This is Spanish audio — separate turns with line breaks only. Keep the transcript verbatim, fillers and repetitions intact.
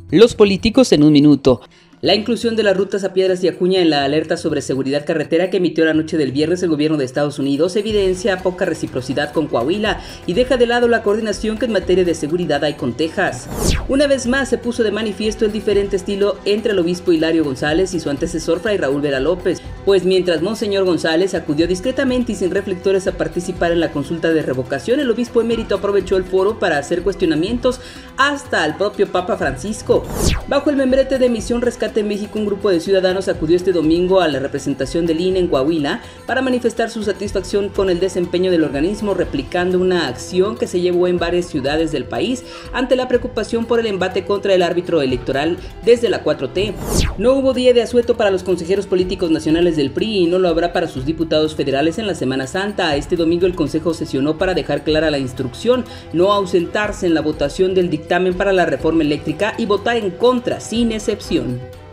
Los políticos en un minuto. La inclusión de las rutas a Piedras y Acuña en la alerta sobre seguridad carretera que emitió la noche del viernes el gobierno de Estados Unidos evidencia poca reciprocidad con Coahuila y deja de lado la coordinación que en materia de seguridad hay con Texas. Una vez más se puso de manifiesto el diferente estilo entre el obispo Hilario González y su antecesor Fray Raúl Vera López, pues mientras Monseñor González acudió discretamente y sin reflectores a participar en la consulta de revocación, el obispo emérito aprovechó el foro para hacer cuestionamientos hasta al propio Papa Francisco. Bajo el membrete de Misión Rescate en México, un grupo de ciudadanos acudió este domingo a la representación del I N E en Coahuila para manifestar su satisfacción con el desempeño del organismo, replicando una acción que se llevó en varias ciudades del país ante la preocupación por el embate contra el árbitro electoral desde la cuatro T. No hubo día de asueto para los consejeros políticos nacionales del P R I y no lo habrá para sus diputados federales en la Semana Santa. Este domingo el Consejo sesionó para dejar clara la instrucción, no ausentarse en la votación del dictamen para la reforma eléctrica y votar en contra sin excepción.